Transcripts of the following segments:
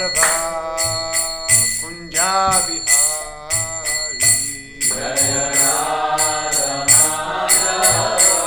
Madhava Kunja Bihari Jaya Radha Madhava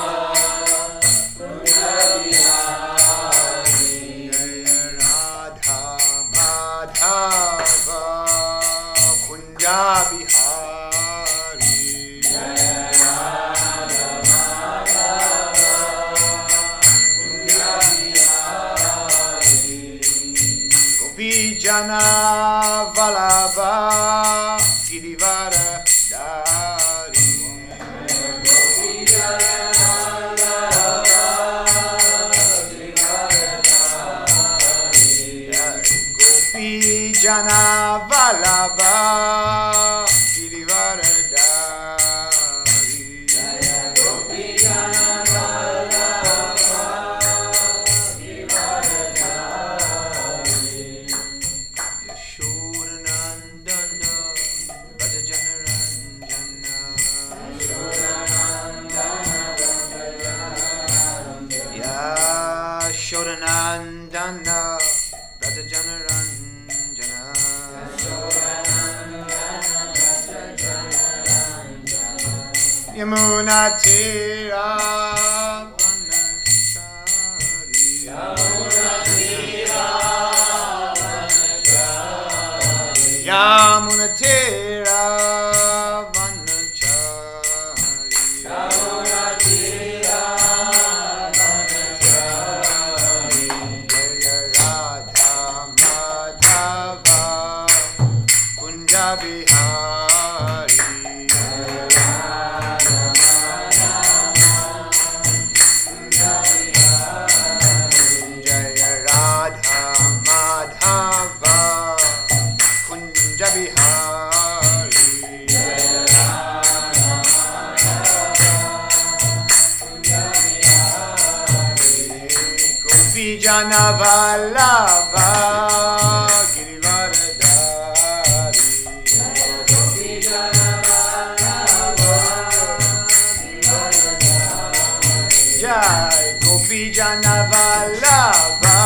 Kunja Bihari Jaya Radha Madhava Kunja Bihari Jaya Radha Madhava Kunja Bihari Gopi Jana Vallabha Girivara Dari Gopi Jaya Vallabha Gopi Jana Vallabha Girivara Dari Jaya Gopi Jana Vallabha Givaradhari Yashodanandana Bhajana Ranjana Yashodanandana Bhajana Ranjana Yamuna Tira Vanachari Yamuna Tira Vanachari Jaya Radha Madhava Kunja Bihari Jaya Radha Madhava Kunja Bihari Gopi Jana Vallabha Girivardhari Jai Gopi Jana Vallabha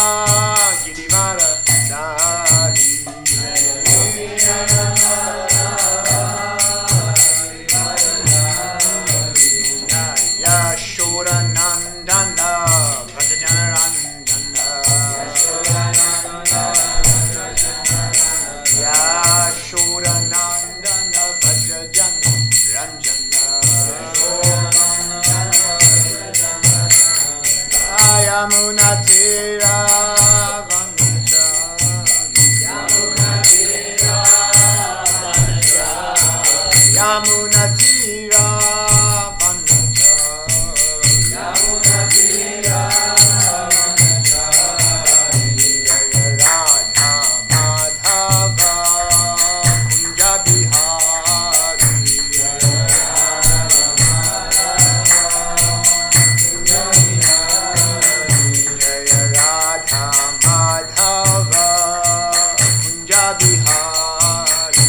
Girivardhari Yashodanandana Bhajana Ranjana Yashodanandana Bhajana Ranjana Yamuna Tira Vanachari Yamuna Tira Jaya Radha Madhava Kunja Bihari Jaya Radha Madhava Kunja Bihari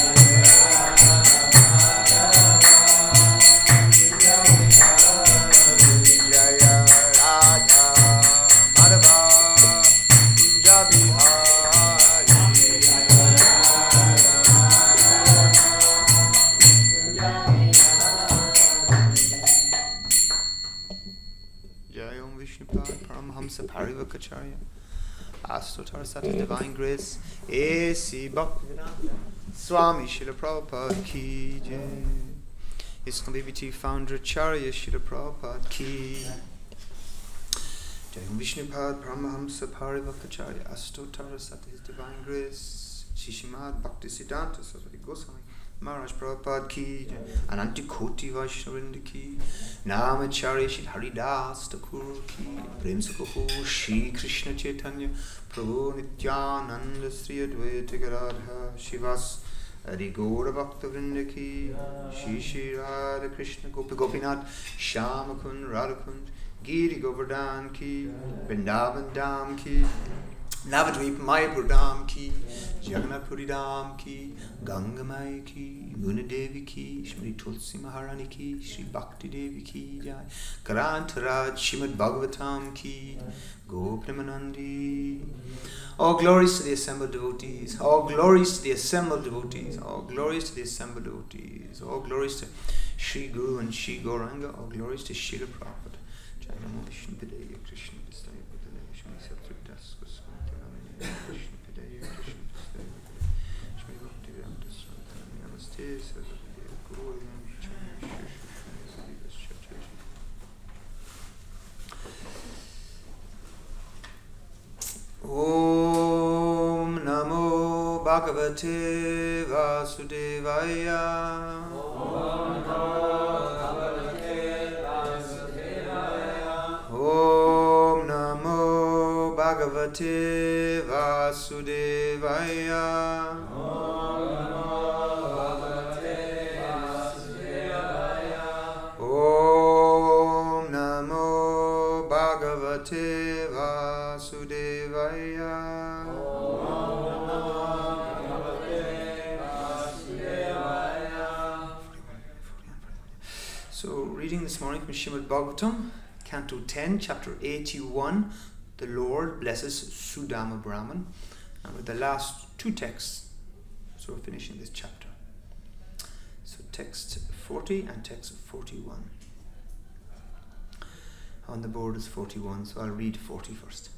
Jaya Radha Madhava Kunja Bihari Jai Om Vishnupad Paramhamsa Parivakacharya Astotar Sati Divine Grace A.C. Bhaktivedanta Swami Srila Prabhupada Ki Jai ISKCON BBT Founder Acharya Srila Prabhupada Ki Jai Om Vishnupad Paramhamsa Parivakacharya Astotar Sati His Divine Grace Shishimad Bhaktisiddhanta Saraswati Goswami Maharaj Prabhupada Ki Jai Ananti Koti Vaishnavinda Ki Namacharya Shri Haridas Thakur Ki Prem Sukho Shri Krishna Chaitanya Prabhu Nityananda Sri Advaita Gadadhara Shivas Adi Gaura Bhakta Vrinda Ki Shri Shri Radha Krishna Gopi Gopinath Shamakund Radhakund Giri Govardhan Ki Vrindavan Dham Ki Navadvip Mayapurdam ki, Jagannath Puridam ki, Gangamai ki, Gunadevi ki, Shri Tulsi Maharani ki, Shri Bhakti Devi ki jai, Grantaraj Shrimad Bhagavatam ki, Gopramanandi. All glories to the assembled devotees, all glories to the assembled devotees, all glories to the assembled devotees, all glories to Shri Guru and Shri Gauranga, all glories to Srila Prabhupada. Jai Namo Vishnu Padaya Krishna Distaya Padaya Shri Satridas Goswami Krishna Padaya Krishna Distaya Shri Bhakti Vedanta Swami Namaste Sarvadaya Guru Om Namo Bhagavate Vasudevaya. Om Namo Bhagavate Vasudevaya. Om Namo Bhagavate Vasudevaya. Om Namo Bhagavate Vasudevaya. Om Namo Bhagavate Vasudevaya. So, reading this morning from Srimad Bhagavatam, Canto 10, Chapter 81, the Lord blesses Sudama Brahman, and with the last two texts, so we're finishing this chapter. So, text 40 and text 41. On the board is 41, so I'll read 40 first.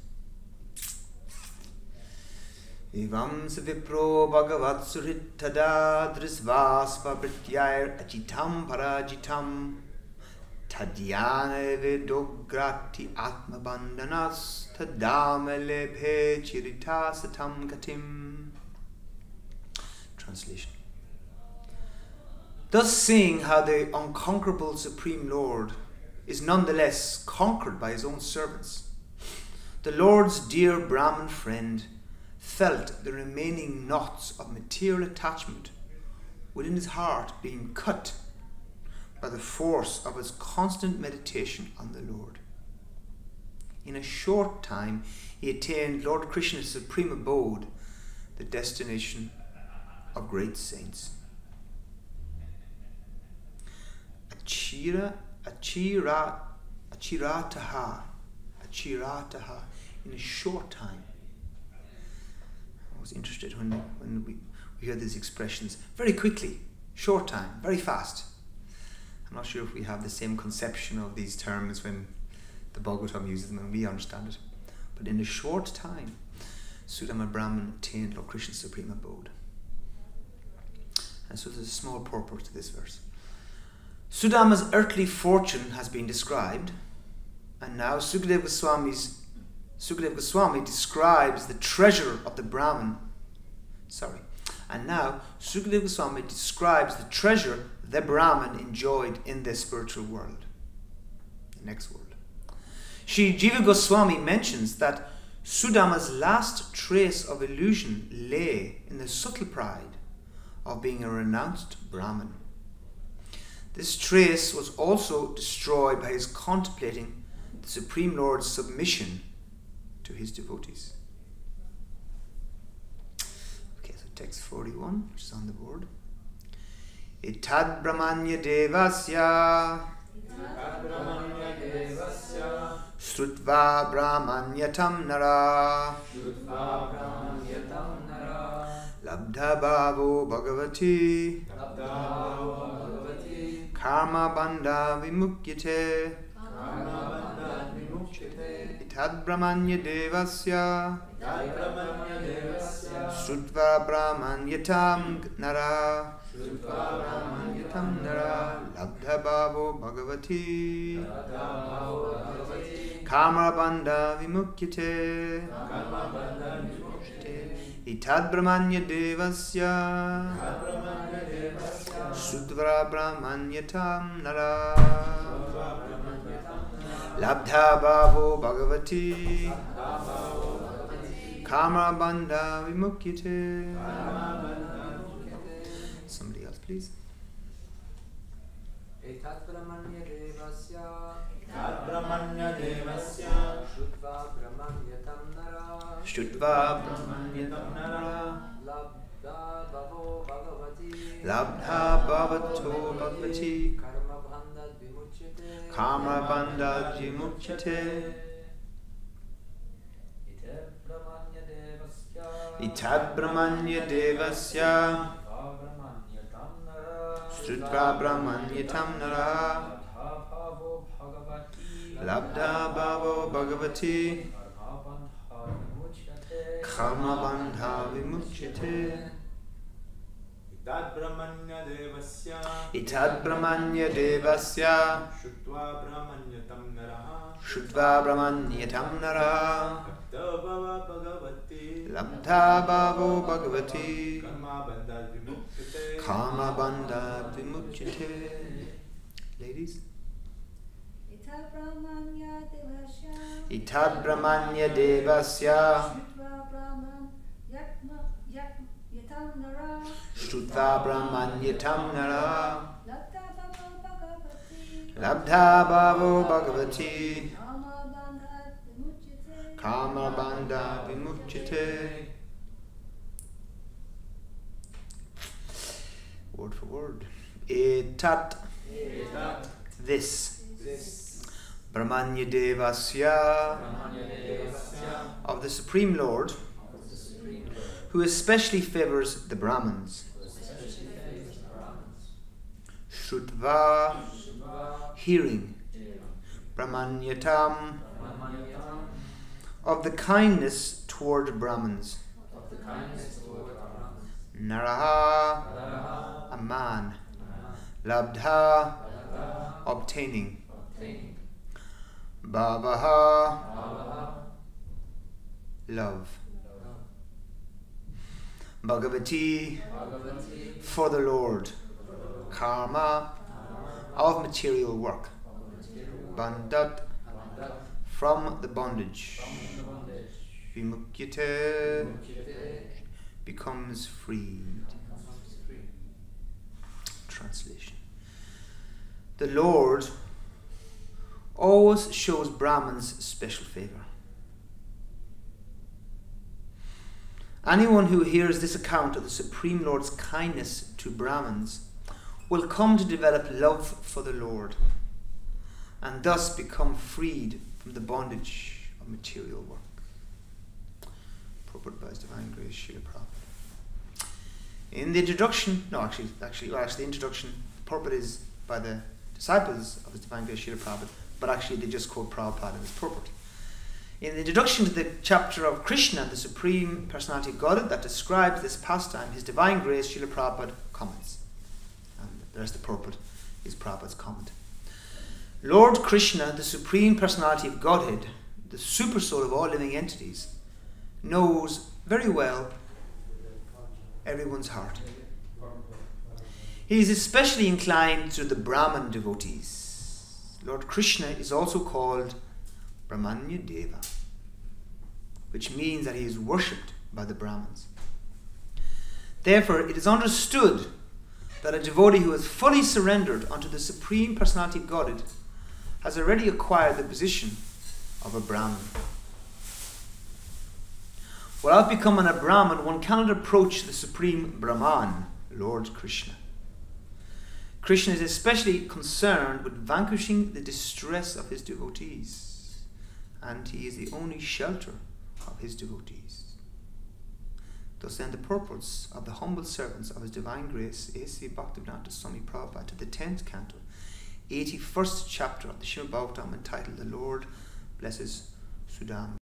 Evam savipro bhagavat surittada drisvasva brityair achitam parajitam tadyana vidograti atma bandhanas tadamale bhe chirita satam gatim. Translation. Thus seeing how the unconquerable Supreme Lord is nonetheless conquered by his own servants, the Lord's dear Brahmin friend felt the remaining knots of material attachment within his heart being cut by the force of his constant meditation on the Lord. In a short time, he attained Lord Krishna's supreme abode, the destination of great saints. Achirataha, in a short time. I was interested when we hear these expressions. Very quickly, short time, very fast. I'm not sure if we have the same conception of these terms when the Bhagavatam uses them and we understand it. But in a short time, Sudama Brahman attained Lord Krishna's supreme abode. And so there's a small purport to this verse. Sudama's earthly fortune has been described, and now Sukadeva Goswami describes the treasure of the Brahman. And now Sukadeva Goswami describes the treasure the Brahman enjoyed in this spiritual world, the next world. Shri Jiva Goswami mentions that Sudama's last trace of illusion lay in the subtle pride of being a renounced Brahman. This trace was also destroyed by his contemplating the Supreme Lord's submission to his devotees. Okay, so text 41, which is on the board. Itad Brahmanya Devasya Srutva Brahmanyatam Nara Labdha Bhavo Bhagavati Karma Bandha Vimukyate Itad Brahmanya Devasya Srutva Brahmanyatam Nara Labdha Bhavo Bhagavati Karma Bandha Vimukyate Itad Brahmanya Devasya Sudra Brahmanyatam Nara Labdha Bhavo Bhagavati Karma Bandha Vimukyate. Somebody else, please. Etat Brahmanya Devasya Brahmanya Devasya Shrutva Brahmanyatam Nara Shrutva Brahmanyatam Nara Labdha Bhavato Bhagavati Karma Bandha Vimuchyate Itad Brahmanya Devasya Shrutva Brahmanyatam Nara Labdha Bhavo Bhagavati Karma Bandha Vimuchyate Itad Brahmanya Devasya Itad Brahmanya Devasya Shrutva Brahmanyatam Naraha Shrutva Brahmanyatam Nara Labdha Bhava Bhagavati Labdha Bhavo Bhagavati Karma Bandha Vimuchyate Karma Bandha Vimuchyate. Ladies? Itad Brahmanya Devasya Itad Brahmanya Devasya Shrutva Brahman Yatam Nara Shrutva Brahmanyatam Nara Labdha Bhavo Bhagavati Labdha Bhavo Bhagavati Kama Bandha Vimuchyate Karma Bandha Vimuchyate. Word for word. Etat, this. Brahmanya Devasya, of the Supreme Lord, who especially favors the Brahmins. Shrutva, hearing. Brahmanyatam, of the kindness toward Brahmins. Naraha, a man. Labdha, obtaining. Bhavaha, love. Bhagavati, for the Lord. Karma, of material work. Bandhat, from the bondage. Vimuchyate, becomes freed. Translation. The Lord always shows Brahmins special favor. Anyone who hears this account of the Supreme Lord's kindness to Brahmins will come to develop love for the Lord and thus become freed from the bondage of material work. Purport by His Divine Grace, Srila Prabhupada. In the introduction, the introduction, the purport is by the disciples of His Divine Grace, Srila Prabhupada, but actually they just quote Prabhupada in his purport. In the introduction to the chapter of Krishna, the Supreme Personality of Godhead, that describes this pastime, His Divine Grace, Srila Prabhupada comments. And the rest of the purport is Prabhupada's comment. Lord Krishna, the Supreme Personality of Godhead, the supersoul of all living entities, knows very well everyone's heart. He is especially inclined to the Brahman devotees. Lord Krishna is also called Brahmanya Deva, which means that he is worshipped by the Brahmins. Therefore, it is understood that a devotee who has fully surrendered unto the Supreme Personality of Godhead has already acquired the position of a Brahmin. Without becoming a Brahmin, one cannot approach the Supreme Brahman, Lord Krishna. Krishna is especially concerned with vanquishing the distress of his devotees, and he is the only shelter of his devotees. Thus then the purports of the humble servants of His Divine Grace, A.C. Bhaktivedanta Swami Prabhupada, to the 10th canto, 81st chapter of the Srimad Bhagavatam, entitled The Lord Blesses Sudam.